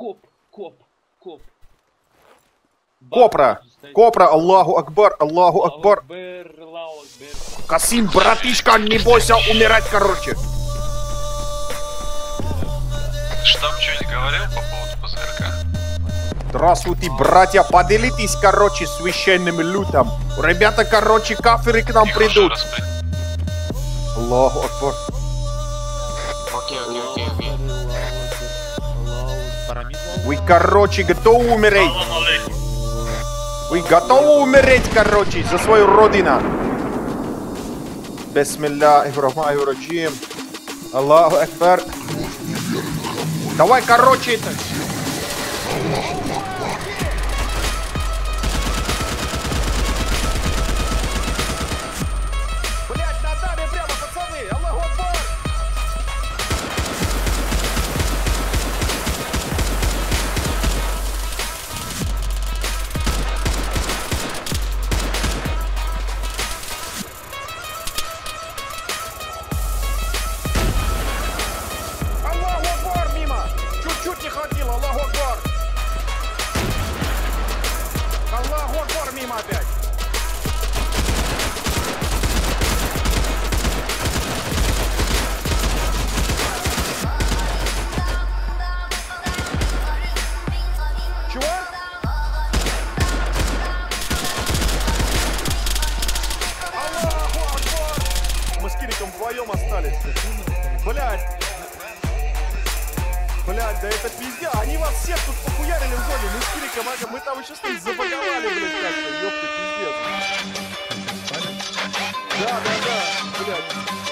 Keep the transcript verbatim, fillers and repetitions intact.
Коп, коп, коп. Копра, Копра, Аллаху Акбар, Аллаху Акбар. Акбар, Аллаху Акбар. Касим, братишка, не бойся умирать, короче. Штаб что-нибудь говорил по поводу ПЗРК? Здравствуйте, братья, поделитесь, короче, священным лютом. Ребята, короче, кафиры к нам Их придут. уже распри... Аллаху Акбар. Окей, окей, окей, окей. Вы, короче, готовы умереть? Вы готовы умереть, короче, за свою родину? Бисмиллахир-рахманир-рахим. Аллаху Акбар. Давай, короче, это... Блять, над нами прямо, пацаны! Аллаху Акбар! Аллаху Акбар, мимо! Чуть-чуть не хватило, Аллаху Акбар! Аллаху Акбар, мимо опять! Чего? Аллаху Акбар! Мы с Кириком вдвоем остались. Блять! Блять, да это пиздец. Они вас всех тут похуярили в зоне. Мы с Кириком, ага, мы там еще стоим, забаговали, блять, как-то. Ёпта, пиздец. Да, да, да, блять.